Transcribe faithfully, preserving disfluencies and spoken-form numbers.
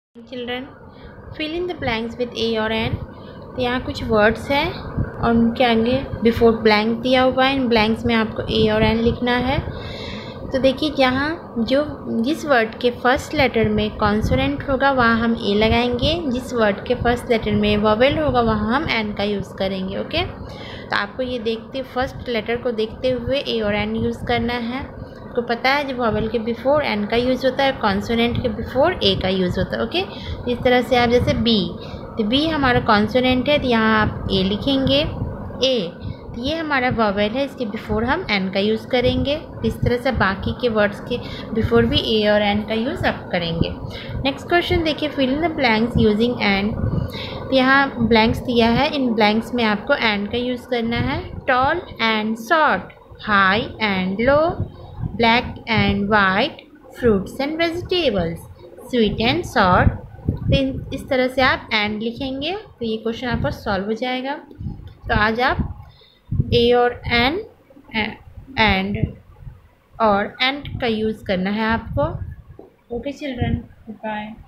Children fill in the blanks with a और an. तो यहाँ कुछ वर्ड्स हैं और उनके आगे बिफोर ब्लैंक दिया हुआ है। इन ब्लैंक्स में आपको ए और एन लिखना है। तो देखिए जहाँ जो जिस वर्ड के फर्स्ट लेटर में कॉन्सोनेंट होगा वहाँ हम ए लगाएंगे, जिस वर्ड के फर्स्ट लेटर में वोवेल होगा वहाँ हम एन का यूज़ करेंगे। ओके, तो आपको ये देखते फर्स्ट लेटर को देखते हुए ए और एन यूज़ करना है। आपको पता है जब वोवेल के बिफोर एन का यूज़ होता है, कॉन्सोनेंट के बिफोर ए का यूज़ होता है। ओके, इस तरह से आप जैसे बी, तो बी हमारा कॉन्सोनेंट है तो यहाँ आप ए लिखेंगे। ए तो ये हमारा वोवेल है, इसके बिफोर हम एन का यूज़ करेंगे। इस तरह से बाकी के वर्ड्स के बिफोर भी ए और एन का यूज़ आप करेंगे। नेक्स्ट क्वेश्चन देखिए, fill in the blanks using and. तो यहाँ ब्लैंक्स दिया है, इन ब्लैंक्स में आपको एंड का यूज़ करना है। Tall and short, high and low, black and white, fruits and vegetables, sweet and sour. तो इस तरह से आप एंड लिखेंगे तो ये क्वेश्चन आपका सॉल्व हो जाएगा। तो आज आप ए और एन एंड और एंड का यूज़ करना है आपको। Okay children, bye.